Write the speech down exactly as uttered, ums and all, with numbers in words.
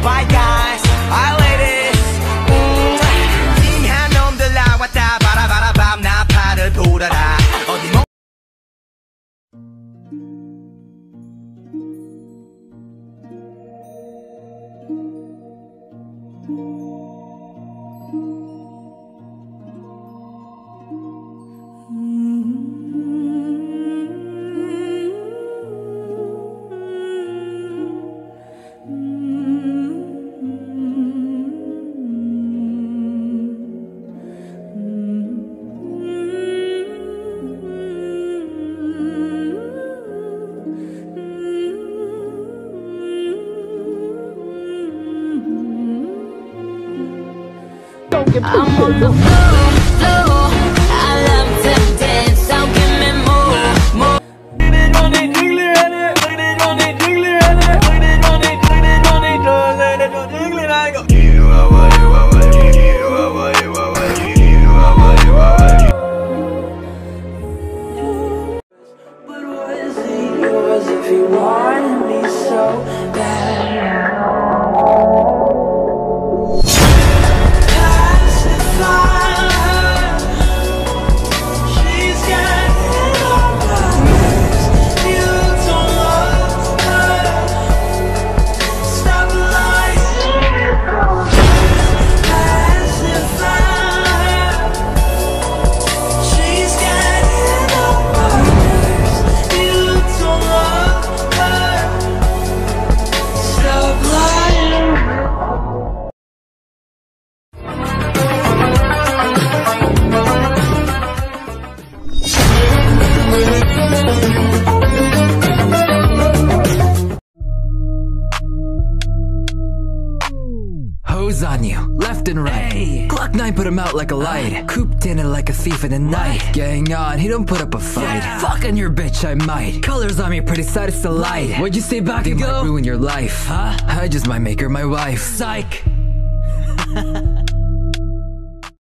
Bye guys, bye ladies. 띵한 놈들 나왔다 바라바라 밤나파를 돌아라 어디 뭐 I'm on the floor, floor. I love to dance, so give me more, more. Look at on it, jiggly on it, look at on it, jiggly on it, look at on it, look at on it, look at on it, jiggly. I go. You are what you are, what you you are, what you are, what you you are, what you are, what you. But was it yours if you wanted me so bad? Hose on you, left and right. Hey. Glock nine put him out like a light. Cooped in it like a thief in the night. Gang on, he don't put up a fight. Yeah. Fuck on your bitch, I might. Colors on me, pretty side, it's the light. What'd you say back ago? Might ruin your life. Huh? I just might make her my wife. Psych.